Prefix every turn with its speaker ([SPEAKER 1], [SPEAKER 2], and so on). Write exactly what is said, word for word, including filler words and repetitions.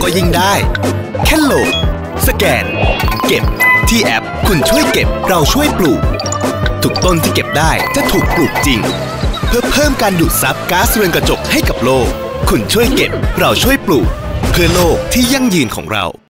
[SPEAKER 1] ก็ยิ่งได้แค่โหลดสแกนเก็บที่แอปคุณช่วยเก็บเราช่วยปลูกทุกต้นที่เก็บได้จะถูกปลูกจริงเพื่อเพิ่มการดูดซับก๊าซเรือนกระจกให้กับโลกคุณช่วยเก็บเราช่วยปลูกเพื่อโลกที่ยั่งยืนของเรา